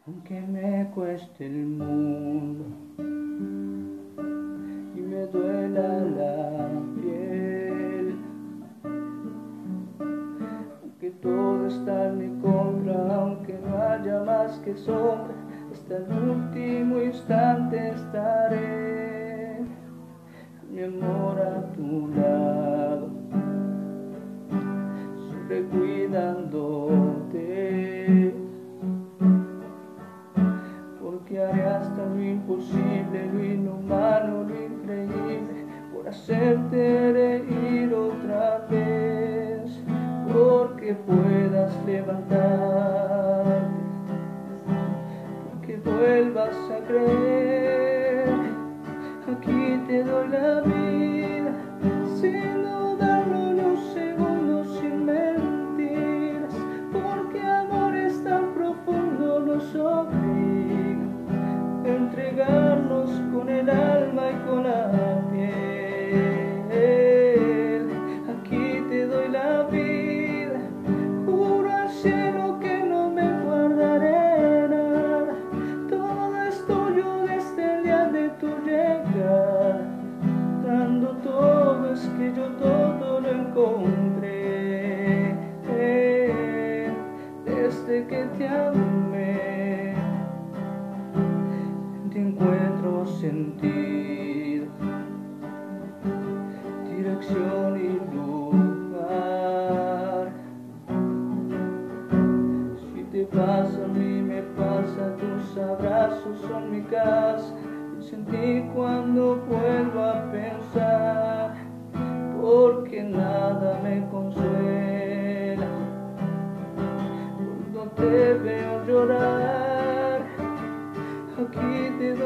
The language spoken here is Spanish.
Aunque me cueste el mundo y me duela la piel, aunque todo está en mi contra, aunque no haya más que sombra, hasta el último instante estaré, mi amor, a tu lado, siempre cuidándote. Porque haré hasta lo imposible, lo inhumano, lo increíble, por hacerte reír otra vez, porque puedas levantarte, porque vuelvas a creer. Aquí te doy la vida, sin dudarlo ni un segundo, sin mentiras, porque amor es tan profundo, nos obliga a entregarnos con el alma y con la piel. Aquí te doy la vida, juro al cielo que no me guardaré nada, todo es tuyo desde el día de tu llegada, dando todo es que yo todo lo encontré, desde que te amé. Te encuentro sentido, dirección y lugar. Si te pasa, a mí me pasa, tus abrazos son mi casa. Pienso en ti cuando vuelvo a pensar, porque nada me consuela cuando te veo llorar. Aquí te